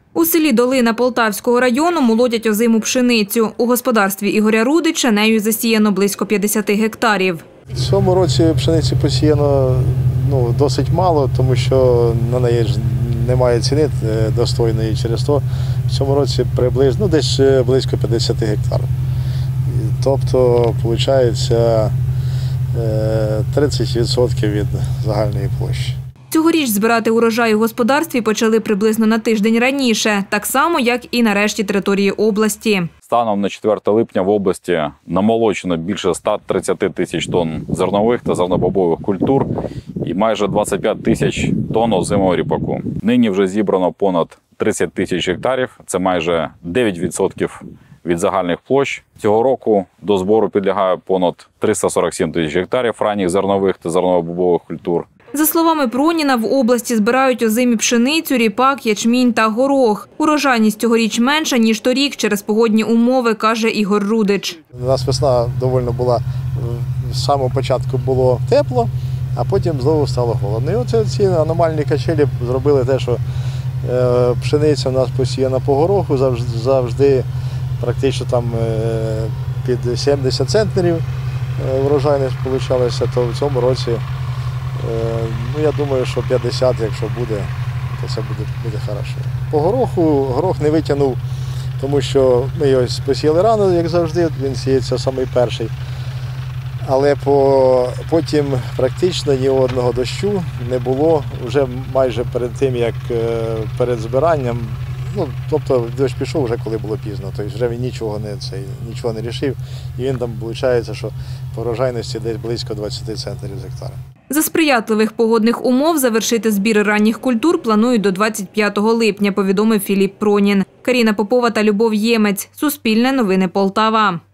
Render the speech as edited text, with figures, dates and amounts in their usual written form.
У селі Долина Полтавського району молодять озиму пшеницю. У господарстві Ігоря Рудича нею засіяно близько 50 гектарів. В цьому році пшениці посіяно досить мало, тому що на неї ж немає ціни достойної. Через то в цьому році приблизно десь близько 50 гектарів. Тобто, виходить, 30% від загальної площі. Цьогоріч збирати урожай у господарстві почали приблизно на тиждень раніше, так само, як і на решті території області. Станом на 4 липня в області намолочено більше 130 тисяч тонн зернових та зернобобових культур і майже 25 тисяч тонн озимого ріпаку. Нині вже зібрано понад 30 тисяч гектарів, це майже 9% від загальних площ. Цього року до збору підлягає понад 347 тисяч гектарів ранніх зернових та зернобобових культур. За словами Проніна, в області збирають озимі пшеницю, ріпак, ячмінь та горох. Урожайність цьогоріч менша, ніж торік через погодні умови, каже Ігор Рудич. У нас весна доволі була, з самого початку було тепло, а потім знову стало холодно. І оце ці аномальні качелі зробили те, що пшениця у нас посіяна по гороху, завжди практично там під 70 центнерів врожайність вийшла, то в цьому році я думаю, що 50, якщо буде, то це буде хорошо. По горох не витягнув, тому що ми його посіяли рано, як завжди, він сіється самий перший. Але потім практично ні одного дощу не було, вже майже перед тим, як перед збиранням. Тобто дощ пішов вже коли було пізно, тобто вже він нічого не рішив. І він там, виходить, що по врожайності десь близько 20 центнерів з гектара. За сприятливих погодних умов завершити збір ранніх культур планують до 25 липня, повідомив Філіп Пронін. Каріна Попова та Любов Ємець. Суспільне новини Полтава.